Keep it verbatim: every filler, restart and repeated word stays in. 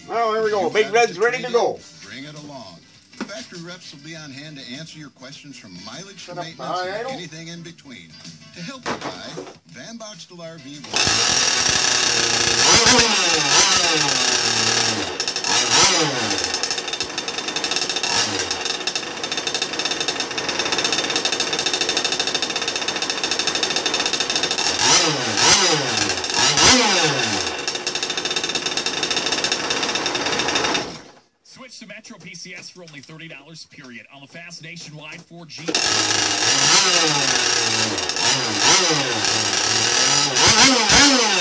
Oh, there we go. Big Red's ready to go. Bring it along. Factory reps will be on hand to answer your questions from mileage to Shut up, maintenance I and don't- anything in between. To help you buy, Van Boxtel R V will... Switch to Metro P C S for only thirty dollars, period, on the fast nationwide four G. Oh,